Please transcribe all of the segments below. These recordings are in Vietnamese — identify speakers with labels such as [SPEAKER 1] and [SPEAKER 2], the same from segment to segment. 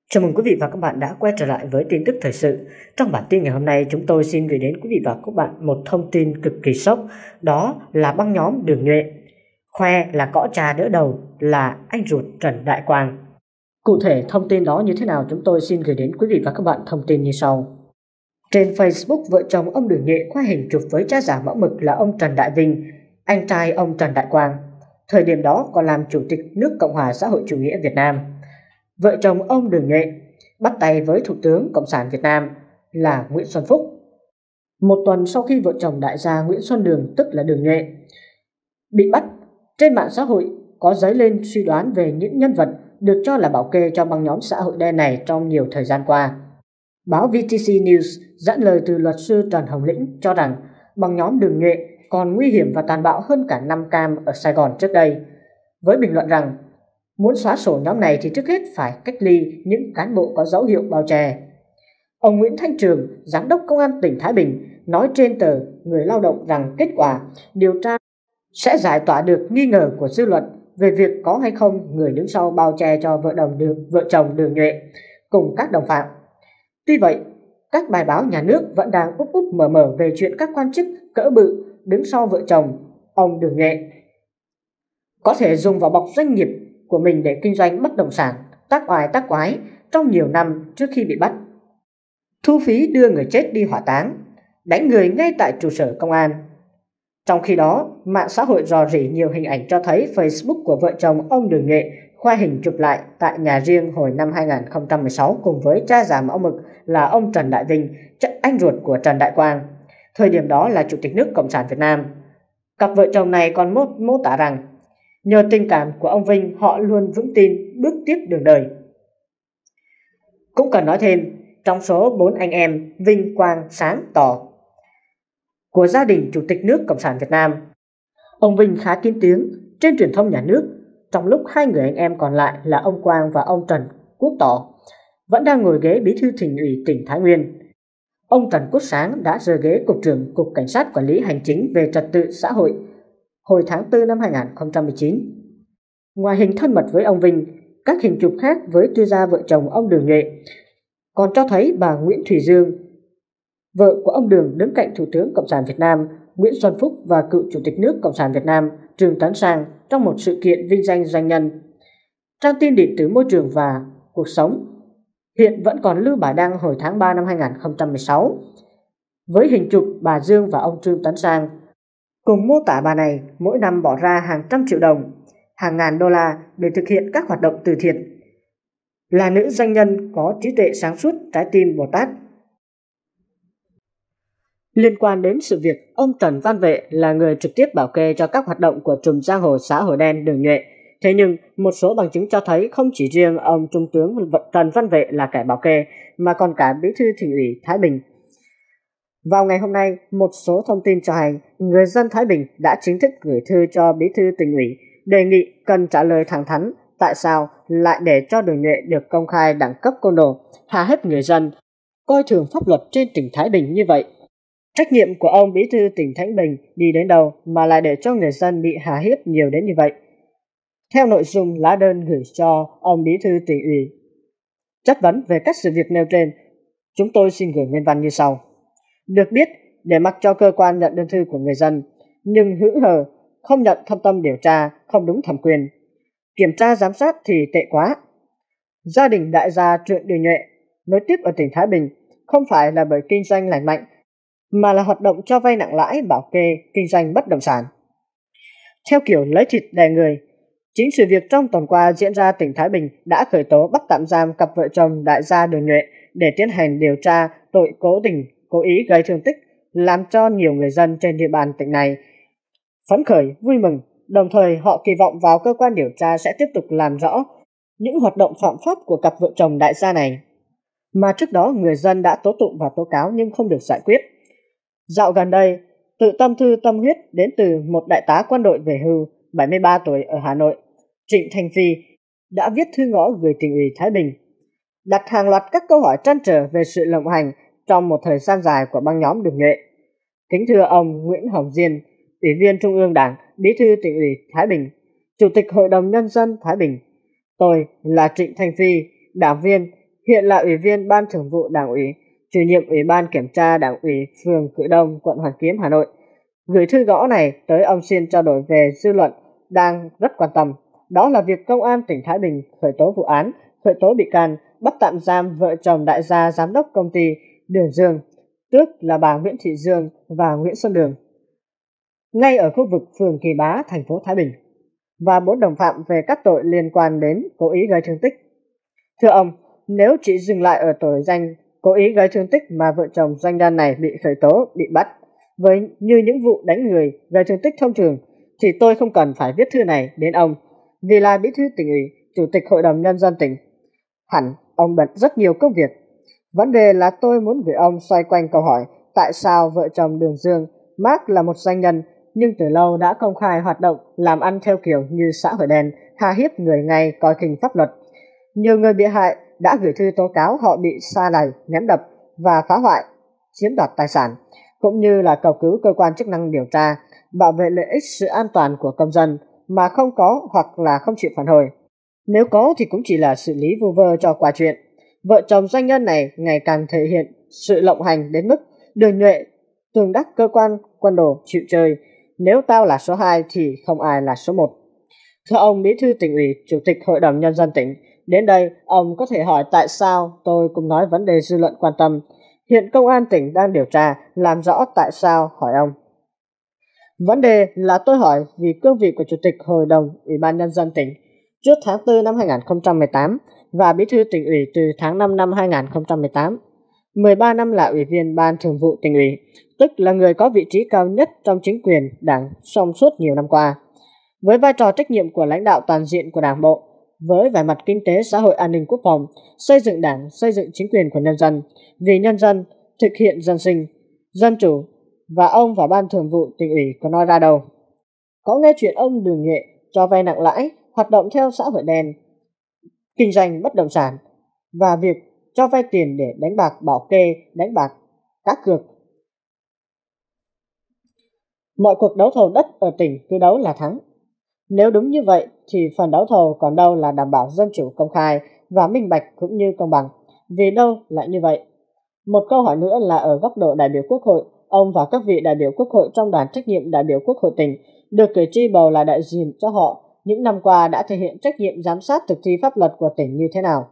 [SPEAKER 1] Chào mừng quý vị và các bạn đã quay trở lại với tin tức thời sự. Trong bản tin ngày hôm nay, chúng tôi xin gửi đến quý vị và các bạn một thông tin cực kỳ sốc, đó là băng nhóm Đường Nhuệ khoe là cõ trà đỡ đầu là anh ruột Trần Đại Quang. Cụ thể thông tin đó như thế nào chúng tôi xin gửi đến quý vị và các bạn thông tin như sau. Trên Facebook, vợ chồng ông Đường Nhuệ khoe hình chụp với cha già mẫu mực là ông Trần Đại Vinh, anh trai ông Trần Đại Quang, thời điểm đó còn làm Chủ tịch nước Cộng hòa xã hội chủ nghĩa Việt Nam. Vợ chồng ông Đường Nhuệ bắt tay với Thủ tướng Cộng sản Việt Nam là Nguyễn Xuân Phúc. Một tuần sau khi vợ chồng đại gia Nguyễn Xuân Đường, tức là Đường Nhuệ, bị bắt, trên mạng xã hội có dấy lên suy đoán về những nhân vật được cho là bảo kê cho băng nhóm xã hội đen này trong nhiều thời gian qua. Báo VTC News dẫn lời từ luật sư Trần Hồng Lĩnh cho rằng băng nhóm Đường Nhuệ còn nguy hiểm và tàn bạo hơn cả Nam Cam ở Sài Gòn trước đây, với bình luận rằng muốn xóa sổ nhóm này thì trước hết phải cách ly những cán bộ có dấu hiệu bao che. Ông Nguyễn Thanh Trường, Giám đốc Công an tỉnh Thái Bình, nói trên tờ Người Lao động rằng kết quả điều tra sẽ giải tỏa được nghi ngờ của dư luận về việc có hay không người đứng sau bao che cho vợ chồng Đường Nhuệ cùng các đồng phạm. Tuy vậy, các bài báo nhà nước vẫn đang úp mở về chuyện các quan chức cỡ bự đứng sau vợ chồng ông Đường Nhuệ có thể dùng vỏ bọc doanh nghiệp của mình để kinh doanh bất động sản tác oai tác quái trong nhiều năm trước khi bị bắt, thu phí đưa người chết đi hỏa táng, đánh người ngay tại trụ sở công an. Trong khi đó, mạng xã hội rò rỉ nhiều hình ảnh cho thấy Facebook của vợ chồng ông Đường Nhuệ khoe hình chụp lại tại nhà riêng hồi năm 2016 cùng với cha già mẫu mực là ông Trần Đại Vinh, anh ruột của Trần Đại Quang, thời điểm đó là Chủ tịch nước Cộng sản Việt Nam. Cặp vợ chồng này còn mô tả rằng nhờ tình cảm của ông Vinh, họ luôn vững tin bước tiếp đường đời. Cũng cần nói thêm, trong số 4 anh em Vinh, Quang, Sáng, Tỏ của gia đình Chủ tịch nước Cộng sản Việt Nam, ông Vinh khá kín tiếng trên truyền thông nhà nước, trong lúc hai người anh em còn lại là ông Quang và ông Trần Quốc Tỏ vẫn đang ngồi ghế bí thư Thành ủy tỉnh Thái Nguyên. Ông Trần Quốc Sáng đã rời ghế Cục trưởng Cục Cảnh sát Quản lý Hành chính về Trật tự xã hội hồi tháng 4 năm 2019. Ngoài hình thân mật với ông Vinh, các hình chụp khác với tư gia vợ chồng ông Đường Nhuệ còn cho thấy bà Nguyễn Thủy Dương, vợ của ông Đường, đứng cạnh Thủ tướng Cộng sản Việt Nam Nguyễn Xuân Phúc và cựu Chủ tịch nước Cộng sản Việt Nam Trương Tấn Sang trong một sự kiện vinh danh doanh nhân. Trang tin điện tử Môi trường và Cuộc sống hiện vẫn còn lưu bài đăng hồi tháng 3 năm 2016 với hình chụp bà Dương và ông Trương Tấn Sang, cùng mô tả bà này mỗi năm bỏ ra hàng trăm triệu đồng, hàng ngàn đô la để thực hiện các hoạt động từ thiện, là nữ doanh nhân có trí tuệ sáng suốt, trái tim Bồ Tát. Liên quan đến sự việc ông Trần Văn Vệ là người trực tiếp bảo kê cho các hoạt động của trùm giang hồ xã hội đen Đường Nhuệ, thế nhưng một số bằng chứng cho thấy không chỉ riêng ông Trung tướng Trần Văn Vệ là kẻ bảo kê mà còn cả Bí thư Thành ủy Thái Bình. Vào ngày hôm nay, một số thông tin cho hay người dân Thái Bình đã chính thức gửi thư cho Bí thư Tỉnh ủy đề nghị cần trả lời thẳng thắn tại sao lại để cho Đường Nhuệ được công khai đẳng cấp côn đồ, hạ hiếp người dân, coi thường pháp luật trên tỉnh Thái Bình như vậy. Trách nhiệm của ông Bí thư tỉnh Thái Bình đi đến đâu mà lại để cho người dân bị hạ hiếp nhiều đến như vậy? Theo nội dung lá đơn gửi cho ông Bí thư Tỉnh ủy chất vấn về các sự việc nêu trên, chúng tôi xin gửi nguyên văn như sau. Được biết, để mặc cho cơ quan nhận đơn thư của người dân, nhưng hững hờ, không nhận thâm tâm điều tra, không đúng thẩm quyền, kiểm tra giám sát thì tệ quá. Gia đình đại gia Trương Đường Nhuệ nối tiếp ở tỉnh Thái Bình không phải là bởi kinh doanh lành mạnh, mà là hoạt động cho vay nặng lãi, bảo kê, kinh doanh bất động sản. Theo kiểu lấy thịt đè người, chính sự việc trong tuần qua diễn ra tỉnh Thái Bình đã khởi tố bắt tạm giam cặp vợ chồng đại gia Đường Nhuệ để tiến hành điều tra tội cố ý gây thương tích, làm cho nhiều người dân trên địa bàn tỉnh này phấn khởi, vui mừng. Đồng thời họ kỳ vọng vào cơ quan điều tra sẽ tiếp tục làm rõ những hoạt động phạm pháp của cặp vợ chồng đại gia này, mà trước đó người dân đã tố tụng và tố cáo nhưng không được giải quyết. Dạo gần đây, tự tâm thư tâm huyết đến từ một đại tá quân đội về hưu 73 tuổi ở Hà Nội, Trịnh Thành Phi, đã viết thư ngõ gửi Tỉnh ủy Thái Bình, đặt hàng loạt các câu hỏi trăn trở về sự lộng hành trong một thời gian dài của băng nhóm Đường Nhuệ. Kính thưa ông Nguyễn Hồng Diên, Ủy viên Trung ương Đảng, Bí thư Tỉnh ủy Thái Bình, Chủ tịch Hội đồng Nhân dân Thái Bình, tôi là Trịnh Thành Phi, đảng viên, hiện là Ủy viên Ban Thường vụ Đảng ủy, chủ nhiệm Ủy ban Kiểm tra Đảng ủy phường Cự Đông, quận Hoàn Kiếm, Hà Nội. Gửi thư gõ này tới ông xin trao đổi về dư luận đang rất quan tâm. Đó là việc Công an tỉnh Thái Bình khởi tố vụ án, khởi tố bị can, bắt tạm giam vợ chồng đại gia giám đốc công ty Đường Dương, tức là bà Nguyễn Thị Dương và Nguyễn Xuân Đường, ngay ở khu vực phường Kỳ Bá, thành phố Thái Bình, và 4 đồng phạm về các tội liên quan đến cố ý gây thương tích. Thưa ông, nếu chỉ dừng lại ở tội danh cố ý gây thương tích mà vợ chồng doanh nhân này bị khởi tố, bị bắt, như những vụ đánh người gây thương tích thông thường, thì tôi không cần phải viết thư này đến ông, vì là bí thư tỉnh ủy, chủ tịch hội đồng nhân dân tỉnh. Hẳn ông bận rất nhiều công việc. Vấn đề là tôi muốn gửi ông xoay quanh câu hỏi tại sao vợ chồng Đường Dương, Mark là một doanh nhân nhưng từ lâu đã công khai hoạt động làm ăn theo kiểu như xã hội đen, hà hiếp người ngay coi khinh pháp luật. Nhiều người bị hại đã gửi thư tố cáo họ bị sa đày, ném đập và phá hoại, chiếm đoạt tài sản, cũng như là cầu cứu cơ quan chức năng điều tra, bảo vệ lợi ích sự an toàn của công dân mà không có hoặc là không chịu phản hồi. Nếu có thì cũng chỉ là xử lý vu vơ cho qua chuyện. Vợ chồng doanh nhân này ngày càng thể hiện sự lộng hành đến mức Đường Nhuệ tường đắc cơ quan quân đồ chịu chơi. Nếu tao là số 2 thì không ai là số 1. Thưa ông Bí thư tỉnh ủy, chủ tịch hội đồng nhân dân tỉnh, đến đây ông có thể hỏi tại sao tôi cũng nói vấn đề dư luận quan tâm. Hiện công an tỉnh đang điều tra, làm rõ tại sao hỏi ông. Vấn đề là tôi hỏi vì cương vị của chủ tịch hội đồng ủy ban nhân dân tỉnh trước tháng 4 năm 2018 và bí thư tỉnh ủy từ tháng 5 năm 2018. 13 năm là ủy viên Ban Thường vụ tỉnh ủy, tức là người có vị trí cao nhất trong chính quyền Đảng trong suốt nhiều năm qua. Với vai trò trách nhiệm của lãnh đạo toàn diện của Đảng bộ, với vẻ mặt kinh tế, xã hội, an ninh, quốc phòng, xây dựng Đảng, xây dựng chính quyền của nhân dân, vì nhân dân, thực hiện dân sinh, dân chủ, và ông và Ban Thường vụ tỉnh ủy có nói ra đâu. Có nghe chuyện ông Đường Nhuệ cho vay nặng lãi, hoạt động theo xã hội đen, kinh doanh bất động sản và việc cho vay tiền để đánh bạc bảo kê, đánh bạc cá cược. Mọi cuộc đấu thầu đất ở tỉnh cứ đấu là thắng. Nếu đúng như vậy thì phần đấu thầu còn đâu là đảm bảo dân chủ, công khai và minh bạch cũng như công bằng. Vì đâu lại như vậy? Một câu hỏi nữa là ở góc độ đại biểu Quốc hội, ông và các vị đại biểu Quốc hội trong đoàn trách nhiệm đại biểu Quốc hội tỉnh được cử tri bầu là đại diện cho họ những năm qua đã thể hiện trách nhiệm giám sát thực thi pháp luật của tỉnh như thế nào.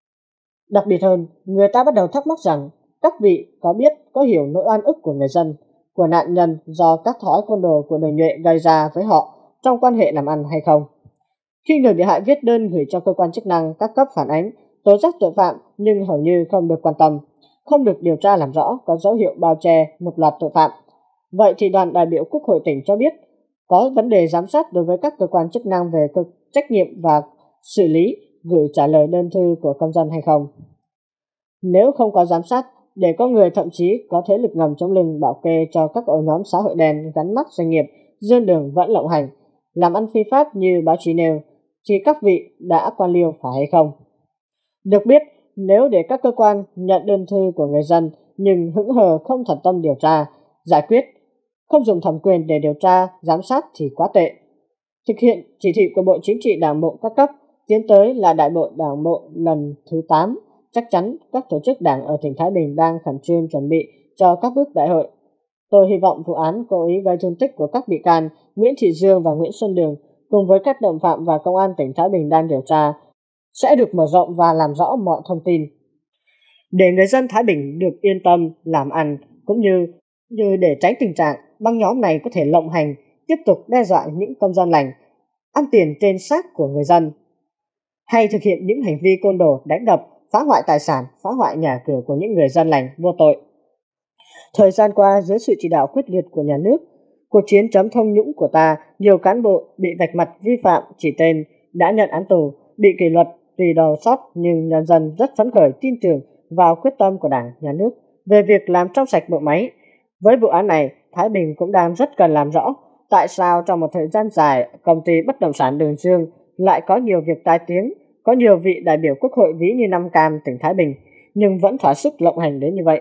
[SPEAKER 1] Đặc biệt hơn, người ta bắt đầu thắc mắc rằng các vị có biết, có hiểu nỗi oan ức của người dân, của nạn nhân do các thói côn đồ của Đường Nhuệ gây ra với họ trong quan hệ làm ăn hay không. Khi người bị hại viết đơn gửi cho cơ quan chức năng các cấp phản ánh, tố giác tội phạm nhưng hầu như không được quan tâm, không được điều tra làm rõ, có dấu hiệu bao che một loạt tội phạm. Vậy thì đoàn đại biểu Quốc hội tỉnh cho biết có vấn đề giám sát đối với các cơ quan chức năng về trách nhiệm và xử lý gửi trả lời đơn thư của công dân hay không? Nếu không có giám sát, để có người thậm chí có thế lực ngầm chống lưng bảo kê cho các ổ nhóm xã hội đen gắn mác doanh nghiệp, dương đường vẫn lộng hành, làm ăn phi pháp như báo chí nêu, thì các vị đã quan liêu phải hay không? Được biết, nếu để các cơ quan nhận đơn thư của người dân nhưng hững hờ không thật tâm điều tra, giải quyết, không dùng thẩm quyền để điều tra, giám sát thì quá tệ. Thực hiện chỉ thị của Bộ Chính trị Đảng bộ các cấp tiến tới là Đại hội Đảng bộ lần thứ 8, chắc chắn các tổ chức đảng ở tỉnh Thái Bình đang khẩn trương chuẩn bị cho các bước đại hội. Tôi hy vọng vụ án cố ý gây thương tích của các bị can Nguyễn Thị Dương và Nguyễn Xuân Đường cùng với các đồng phạm và Công an tỉnh Thái Bình đang điều tra sẽ được mở rộng và làm rõ mọi thông tin, để người dân Thái Bình được yên tâm làm ăn, cũng như để tránh tình trạng băng nhóm này có thể lộng hành, tiếp tục đe dọa những công dân lành, ăn tiền trên xác của người dân, hay thực hiện những hành vi côn đồ đánh đập, phá hoại tài sản, phá hoại nhà cửa của những người dân lành vô tội. Thời gian qua, dưới sự chỉ đạo quyết liệt của nhà nước, cuộc chiến chống tham nhũng của ta, nhiều cán bộ bị vạch mặt vi phạm chỉ tên đã nhận án tù, bị kỷ luật tùy đầu sót, nhưng nhân dân rất phấn khởi tin tưởng vào quyết tâm của Đảng, Nhà nước về việc làm trong sạch bộ máy. Với vụ án này, Thái Bình cũng đang rất cần làm rõ tại sao trong một thời gian dài công ty bất động sản Đường Dương lại có nhiều việc tai tiếng, có nhiều vị đại biểu Quốc hội ví như Nam Cam tỉnh Thái Bình nhưng vẫn thỏa sức lộng hành đến như vậy.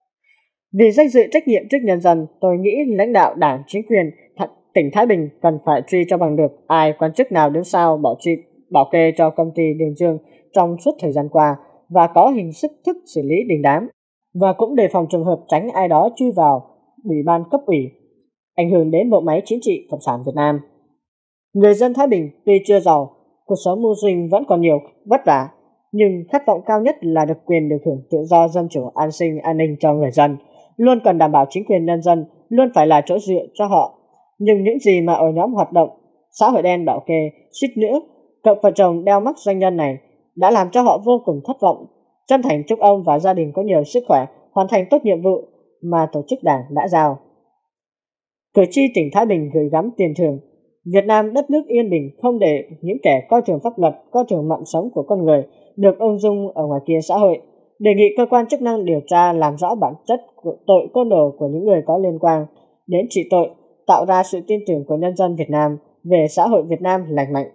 [SPEAKER 1] Vì danh dự trách nhiệm trước nhân dân, tôi nghĩ lãnh đạo Đảng, chính quyền tỉnh Thái Bình cần phải truy cho bằng được ai quan chức nào đứng sau bảo kê cho công ty Đường Dương trong suốt thời gian qua, và có hình thức xử lý đình đám, và cũng đề phòng trường hợp tránh ai đó chui vào ủy ban cấp ủy, ảnh hưởng đến bộ máy chính trị Cộng sản Việt Nam. Người dân Thái Bình tuy chưa giàu, cuộc sống mưu sinh vẫn còn nhiều vất vả, nhưng khát vọng cao nhất là được quyền được hưởng tự do, dân chủ, an sinh, an ninh cho người dân, luôn cần đảm bảo chính quyền nhân dân luôn phải là chỗ dựa cho họ. Nhưng những gì mà ở nhóm hoạt động xã hội đen bảo kê suýt nữa cặp vợ chồng đeo mắc doanh nhân này đã làm cho họ vô cùng thất vọng. Chân thành chúc ông và gia đình có nhiều sức khỏe, hoàn thành tốt nhiệm vụ mà tổ chức đảng đã giao. Cử tri tỉnh Thái Bình gửi gắm tiền thưởng. Việt Nam đất nước yên bình, không để những kẻ coi thường pháp luật, coi thường mạng sống của con người được ung dung ở ngoài kia xã hội. Đề nghị cơ quan chức năng điều tra làm rõ bản chất của tội côn đồ của những người có liên quan đến trị tội, tạo ra sự tin tưởng của nhân dân Việt Nam về xã hội Việt Nam lành mạnh.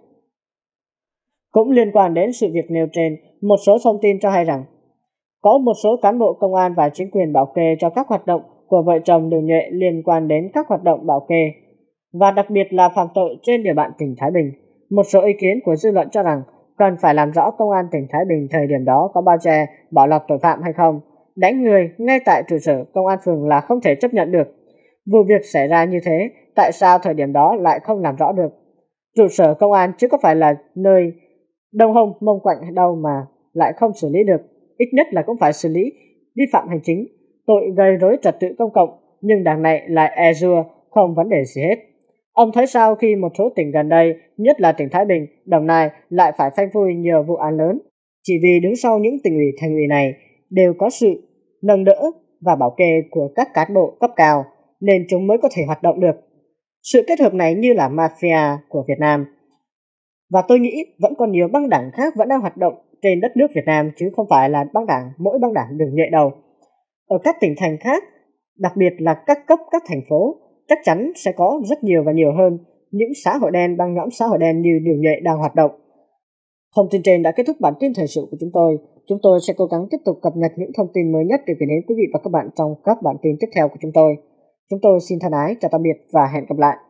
[SPEAKER 1] Cũng liên quan đến sự việc nêu trên, một số thông tin cho hay rằng có một số cán bộ công an và chính quyền bảo kê cho các hoạt động của vợ chồng Đường Nhuệ liên quan đến các hoạt động bảo kê và đặc biệt là phạm tội trên địa bàn tỉnh Thái Bình. Một số ý kiến của dư luận cho rằng cần phải làm rõ công an tỉnh Thái Bình thời điểm đó có bao che bảo lọc tội phạm hay không. Đánh người ngay tại trụ sở công an phường là không thể chấp nhận được. Vụ việc xảy ra như thế, tại sao thời điểm đó lại không làm rõ được? Trụ sở công an chứ có phải là nơi đông hông mông quạnh đâu mà lại không xử lý được. Ít nhất là cũng phải xử lý vi phạm hành chính, tội gây rối trật tự công cộng, nhưng đảng này lại e dua không vấn đề gì hết. Ông thấy sao khi một số tỉnh gần đây, nhất là tỉnh Thái Bình, Đồng Nai lại phải phanh phui nhiều vụ án lớn, chỉ vì đứng sau những tỉnh ủy thành ủy này đều có sự nâng đỡ và bảo kê của các cán bộ cấp cao, nên chúng mới có thể hoạt động được. Sự kết hợp này như là mafia của Việt Nam. Và tôi nghĩ vẫn còn nhiều băng đảng khác vẫn đang hoạt động trên đất nước Việt Nam, chứ không phải là mỗi băng đảng Đường Nhuệ đâu. Ở các tỉnh thành khác, đặc biệt là các cấp các thành phố, chắc chắn sẽ có rất nhiều và nhiều hơn những xã hội đen, băng nhóm xã hội đen như Đường Nhuệ đang hoạt động. Thông tin trên đã kết thúc bản tin thời sự của chúng tôi. Chúng tôi sẽ cố gắng tiếp tục cập nhật những thông tin mới nhất để gửi đến quý vị và các bạn trong các bản tin tiếp theo của chúng tôi. Chúng tôi xin thân ái chào tạm biệt và hẹn gặp lại.